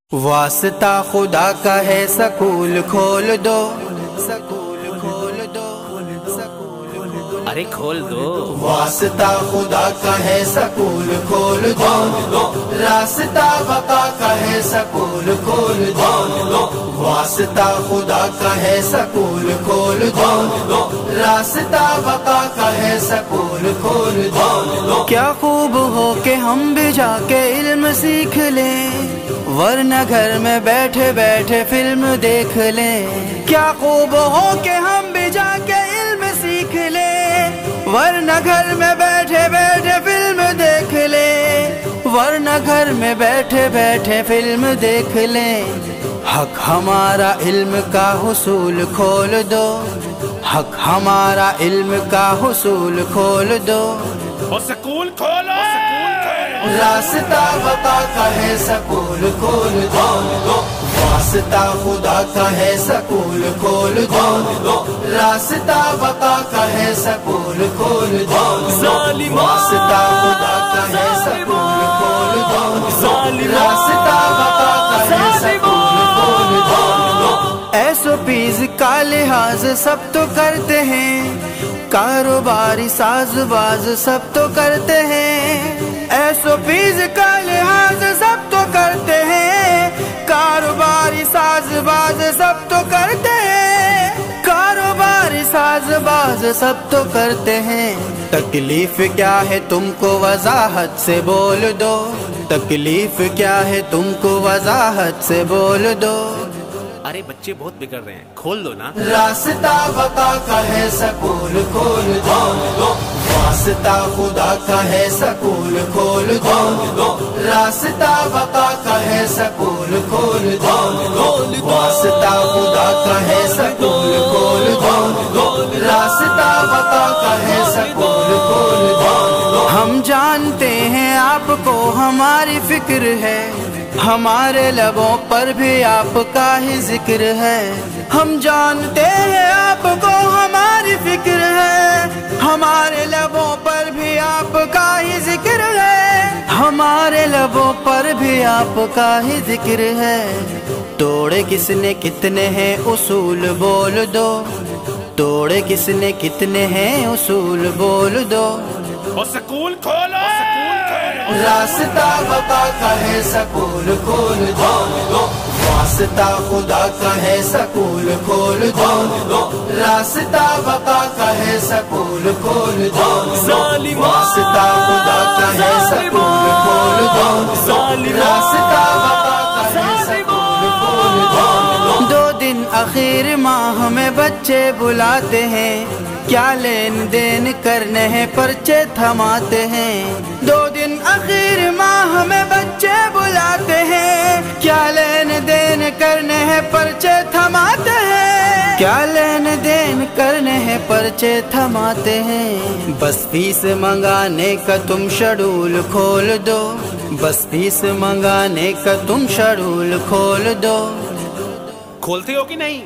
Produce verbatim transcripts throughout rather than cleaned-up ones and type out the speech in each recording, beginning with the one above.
واسطہ خدا کا ہے سکول کھول دو، سکول کھول دو، سکول ارے کھول دو۔ واسطہ خدا کا ہے سکول کھول دو، راستہ بقا کا ہے سکول کھول دو، واسطہ خدا کا ہے سکول کھول دو، راستہ بقا کا ہے سکول کھول دو۔ کیا خوب ہو کہ ہم بھی جا کے علم سیکھ لیں، ورنہ گھر میں بیٹھے بیٹھے فلم دیکھ لیں۔ کیا خوب ہو کہ ہم بھی جا کے علم سیکھ لیں، ورنہ گھر میں بیٹھے بیٹھے فلم دیکھ لیں، ورنہ گھر میں بیٹھے بیٹھے فلم دیکھ لیں۔ حق ہمارا علم کا حصول کھول دو، حق ہمارا علم کا حصول کھول دو۔ وہ سکول کھولو، راستہ بقا کا ہے سکول کھول دو، واسطہ خدا کا ہے سکول کھول دو، راستہ بقا کا ہے سکول کھول دو، واسطہ خدا کا ہے سکول کھول دو، راستہ بقا کا ہے سکول کھول دو۔ ایس او پیز کا لحاظ سب تو کرتے ہیں، کاروباری ساز باز سب تو کرتے ہیں۔ ایس او پیز کا لحاظ سب تو کرتے ہیں، کاروباری ساز باز سب تو کرتے ہیں، کاروباری ساز باز سب تو کرتے ہیں۔ تکلیف کیا ہے تم کو وضاحت سے بول دو، تکلیف کیا ہے تم کو وضاحت سے بول دو۔ ارے بچے بہت بگڑ رہے ہیں، کھول دو نا۔ راستہ بقا کا ہے سکول کھول دو، واسطہ خدا کا ہے سکول کھول دو، راستہ بقا کا ہے سکول کھول دو، واسطہ خدا کا ہے سکول کھول دو، راستہ بقا کا ہے سکول کھول دو۔ ہم جانتے ہیں آپ کو ہماری فکر ہے، ہمارے لبوں پر بھی آپ کا ہی ذکر ہے۔ ہم جانتے ہیں آپ کو ہماری فکر ہے، ہمارے لبوں پر بھی آپ کا ہی ذکر ہے، ہمارے لبوں پر بھی آپ کا ہی ذکر ہے۔ توڑے کس نے کتنے ہیں اصول بول دو، توڑے کس نے کتنے ہیں اصول بول دو۔ وہ سکول کھولو، راستہ بقا کا ہے سکول کھول دو، واسطہ خدا کا ہے سکول کھول دو، راستہ بقا کا ہے سکول کھول دو، واسطہ خدا کا ہے سکول کھول دو، راستہ بقا کا ہے سکول کھول دو۔ دو دن اخیر ماہ میں بچے بلاتے ہیں، کیا لین دین کرنے ہیں پرچے تھماتے ہیں۔ دو دن اخیر ماہ میں بچے بلاتے ہیں، کیا لین دین کرنے ہیں پرچے تھماتے ہیں، کیا لین دین کرنے ہیں پرچے تھماتے ہیں۔ بس فیس منگانے کا تم شیڈول کھول دو، بس فیس منگانے کا تم شیڈول کھول دو۔ کھولتے ہو کہ نہیں؟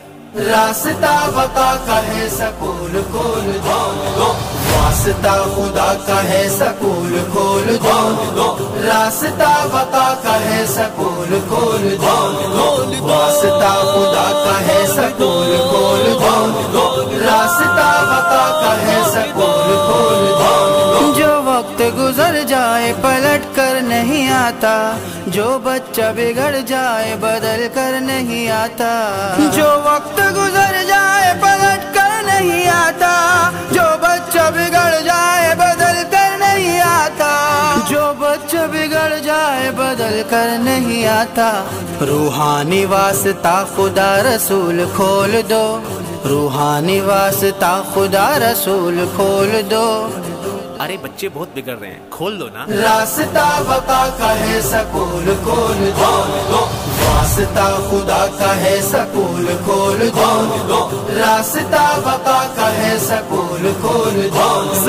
راستہ بقا کا ہے سکول کھول دو، واسطہ خدا کا ہے سکول کھول دو، راستہ بقا کا ہے سکول کھول دو، واسطہ خدا کا ہے سکول کھول دو، راستہ بقا کا ہے سکول کھول دو۔ جو وقت گزر جائے پلٹ کر نہیں آتا، جو بچہ بگڑ جائے بدل کر نہیں آتا، جو وقت گزر جائے پلٹ کر نہیں آتا، جو بچہ بگڑ جائے بدل کر نہیں آتا، جو بچہ بگڑ جائے بدل کر نہیں آتا۔ روحانی واسطہ خدا رسول کھول دو، روحانی واسطہ خدا رسول کھول دو۔ ارے بچے بہت بگڑ رہے ہیں، کھول دو نا۔ راستہ بقا کا ہے سکول کھول دو، واسطہ خدا کا ہے سکول کھول دو، راستہ بقا کا ہے سکول کھول دو،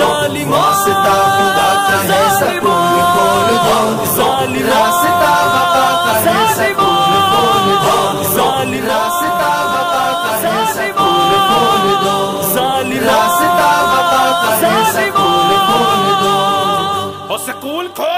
واسطہ خدا کا ہے سکول کھول دو، راستہ بقا کا ہے سکول کھول دو، راستہ بقا کا ہے سکول کھول دو، راستہ بقا کا ہے سکول کھول دو۔ وہ سکول کھولو۔